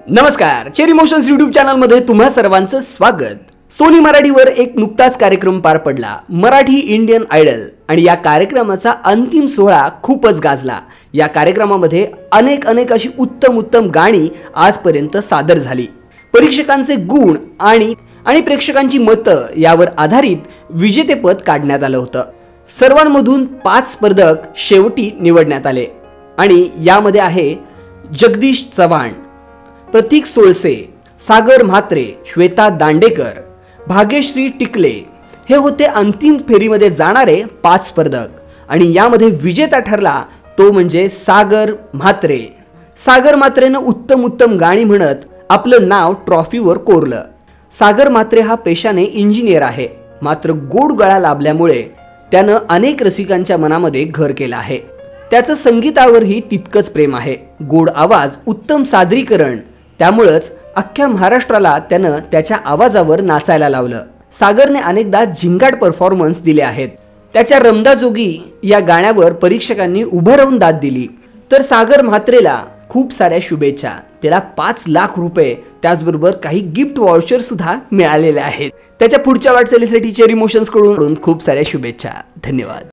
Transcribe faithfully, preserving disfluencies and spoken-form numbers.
नमस्कार, cherry motions YouTube चॅनलमध्ये तुम्हा सर्वांचं स्वागत। सोनी मराठीवर एक नुकताच कार्यक्रम पार पडला, मराठी इंडियन आयडल, आणि या कार्यक्रमाचा अंतिम सोहळा खूपच गाजला। या कार्यक्रमामध्ये अनेक अनेक अशी उत्तम उत्तम गाणी आजपर्यंत सादर झाली। परीक्षकांचे गुण आणि आणि प्रेक्षकांची मतं यावर आधारित विजेतेपद काढण्यात आलं होतं। सर्वांमधून पाच स्पर्धक शेवटी निवडण्यात आले आणि यामध्ये आहे जगदीश चव्हाण, प्रतीक सोळसे, सागर म्हात्रे, श्वेता दांडेकर, भाग्यश्री टिकले हे होते अंतिम फेरीमध्ये जाणारे पाच स्पर्धक। आणि यामध्ये विजेता ठरला तो म्हणजे सागर म्हात्रे। सागर म्हात्रेनं उत्तम उत्तम गाणी म्हणत आपलं नाव ट्रॉफीवर कोरलं। सागर म्हात्रे हा पेशाने इंजिनियर आहे, मात्र गोड गळा लाभल्यामुळे त्यानं अनेक रसिकांच्या मनामध्ये घर केलं आहे। त्याचं संगीतावरही तितकंच प्रेम आहे। गोड आवाज, उत्तम सादरीकरण, त्यामुळेच अख्ख्या महाराष्ट्राला त्यानं त्याच्या आवाजावर नाचायला लावलं। सागरने अनेकदा झिंगाट परफॉर्मन्स दिले आहेत। त्याच्या रमदाजोगी या गाण्यावर परीक्षकांनी उभं राहून दाद दिली। तर सागर म्हात्रेला खूप साऱ्या शुभेच्छा। त्याला पाच लाख रुपये त्याचबरोबर काही गिफ्ट वाउचर सुद्धा मिळालेले आहेत। त्याच्या पुढच्या वाटचालीसाठी चेरी मोशन्स कडून खूप साऱ्या शुभेच्छा। धन्यवाद।